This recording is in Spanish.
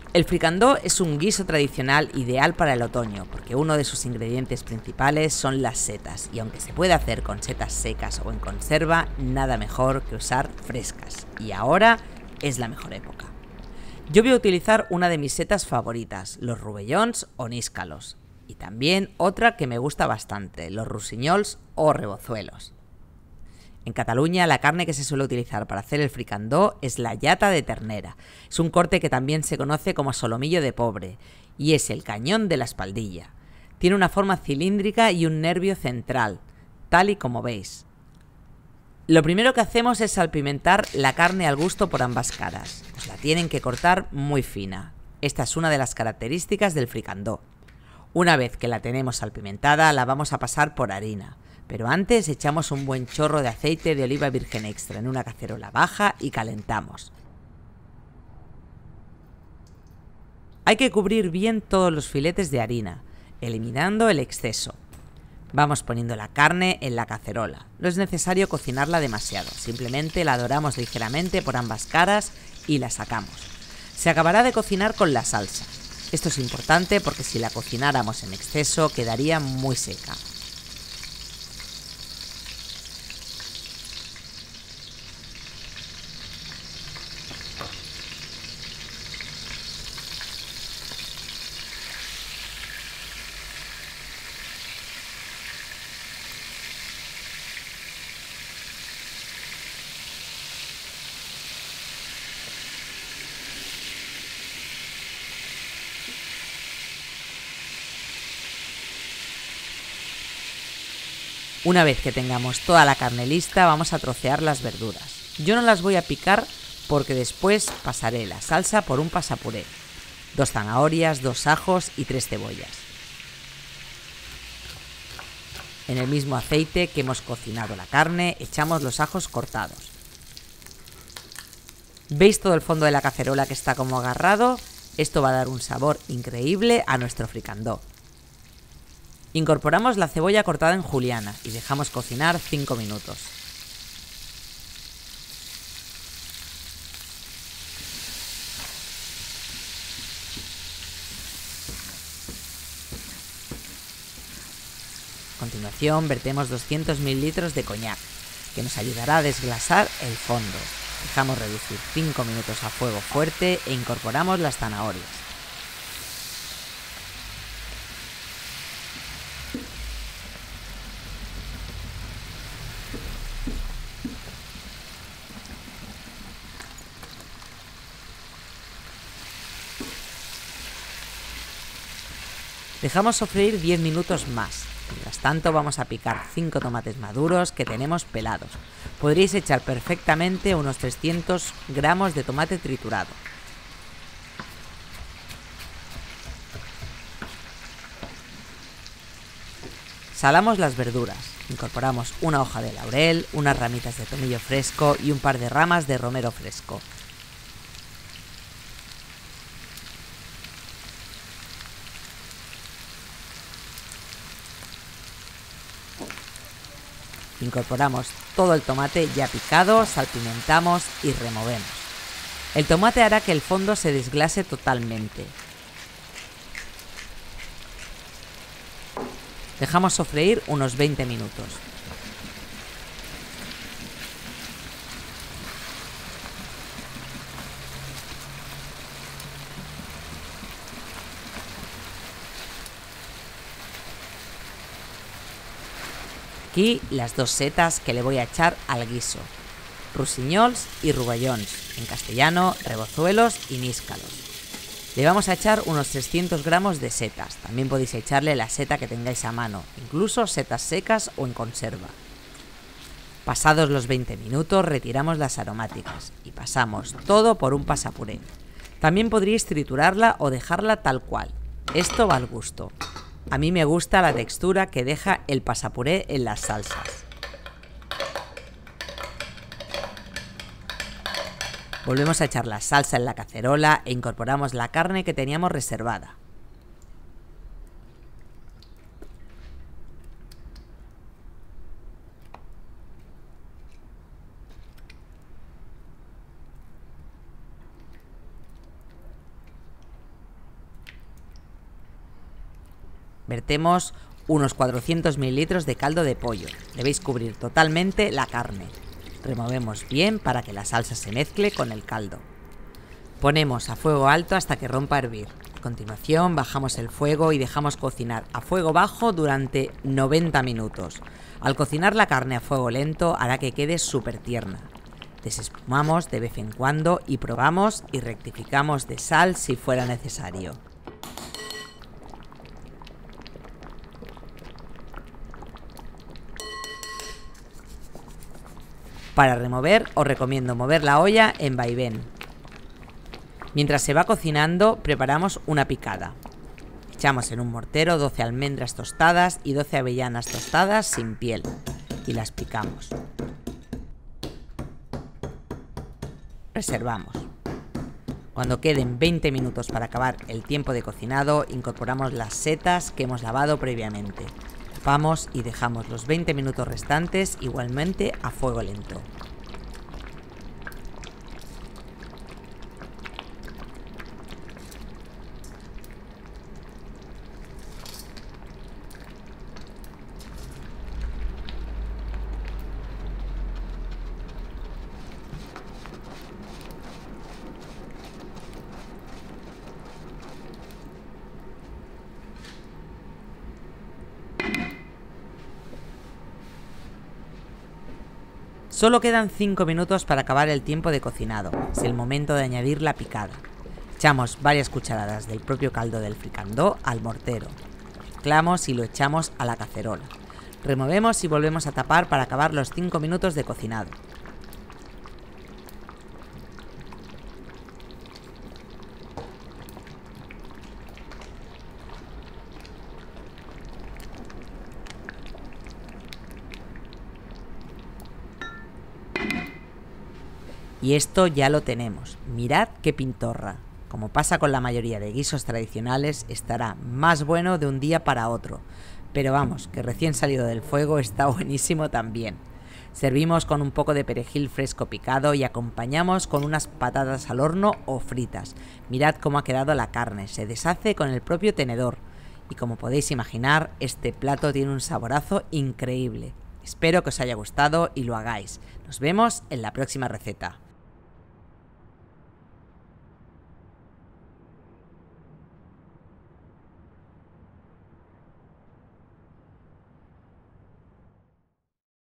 El fricandó es un guiso tradicional ideal para el otoño, porque uno de sus ingredientes principales son las setas, y aunque se puede hacer con setas secas o en conserva, nada mejor que usar frescas. Y ahora es la mejor época. Yo voy a utilizar una de mis setas favoritas, los rovellons o níscalos, y también otra que me gusta bastante, los rossinyols o rebozuelos. En Cataluña, la carne que se suele utilizar para hacer el fricandó es la llata de ternera. Es un corte que también se conoce como solomillo de pobre y es el cañón de la espaldilla. Tiene una forma cilíndrica y un nervio central, tal y como veis. Lo primero que hacemos es salpimentar la carne al gusto por ambas caras. Pues la tienen que cortar muy fina. Esta es una de las características del fricandó. Una vez que la tenemos salpimentada, la vamos a pasar por harina. Pero antes echamos un buen chorro de aceite de oliva virgen extra en una cacerola baja y calentamos. Hay que cubrir bien todos los filetes de harina, eliminando el exceso. Vamos poniendo la carne en la cacerola. No es necesario cocinarla demasiado, simplemente la doramos ligeramente por ambas caras y la sacamos. Se acabará de cocinar con la salsa. Esto es importante porque si la cocináramos en exceso quedaría muy seca. Una vez que tengamos toda la carne lista, vamos a trocear las verduras. Yo no las voy a picar porque después pasaré la salsa por un pasapuré. 2 zanahorias, 2 ajos y 3 cebollas. En el mismo aceite que hemos cocinado la carne, echamos los ajos cortados. ¿Veis todo el fondo de la cacerola que está como agarrado? Esto va a dar un sabor increíble a nuestro fricandó. Incorporamos la cebolla cortada en juliana y dejamos cocinar 5 minutos. A continuación vertemos 200 ml de coñac, que nos ayudará a desglasar el fondo. Dejamos reducir 5 minutos a fuego fuerte e incorporamos las zanahorias. Dejamos sofreír 10 minutos más. Mientras tanto vamos a picar 5 tomates maduros que tenemos pelados. Podríais echar perfectamente unos 300 gramos de tomate triturado. Salamos las verduras. Incorporamos una hoja de laurel, unas ramitas de tomillo fresco y un par de ramas de romero fresco. Incorporamos todo el tomate ya picado, salpimentamos y removemos. El tomate hará que el fondo se desglase totalmente. Dejamos sofreír unos 20 minutos. Aquí las 2 setas que le voy a echar al guiso: rossinyols y rovellons, en castellano rebozuelos y níscalos. Le vamos a echar unos 300 gramos de setas. También podéis echarle la seta que tengáis a mano, incluso setas secas o en conserva. Pasados los 20 minutos retiramos las aromáticas y pasamos todo por un pasapuré. También podríais triturarla o dejarla tal cual. Esto va al gusto. A mí me gusta la textura que deja el pasapuré en las salsas. Volvemos a echar la salsa en la cacerola e incorporamos la carne que teníamos reservada. Vertemos unos 400 mililitros de caldo de pollo. Debéis cubrir totalmente la carne. Removemos bien para que la salsa se mezcle con el caldo. Ponemos a fuego alto hasta que rompa a hervir. A continuación bajamos el fuego y dejamos cocinar a fuego bajo durante 90 minutos. Al cocinar la carne a fuego lento hará que quede súper tierna. Desespumamos de vez en cuando y probamos y rectificamos de sal si fuera necesario. Para remover os recomiendo mover la olla en vaivén. Mientras se va cocinando preparamos una picada. Echamos en un mortero 12 almendras tostadas y 12 avellanas tostadas sin piel y las picamos. Reservamos. Cuando queden 20 minutos para acabar el tiempo de cocinado, incorporamos las setas que hemos lavado previamente. Tapamos y dejamos los 20 minutos restantes igualmente a fuego lento. Solo quedan 5 minutos para acabar el tiempo de cocinado. Es el momento de añadir la picada. Echamos varias cucharadas del propio caldo del fricandó al mortero. Mezclamos y lo echamos a la cacerola. Removemos y volvemos a tapar para acabar los 5 minutos de cocinado. Y esto ya lo tenemos. Mirad qué pintorra. Como pasa con la mayoría de guisos tradicionales, estará más bueno de un día para otro. Pero vamos, que recién salido del fuego está buenísimo también. Servimos con un poco de perejil fresco picado y acompañamos con unas patatas al horno o fritas. Mirad cómo ha quedado la carne, se deshace con el propio tenedor. Y como podéis imaginar, este plato tiene un saborazo increíble. Espero que os haya gustado y lo hagáis. Nos vemos en la próxima receta.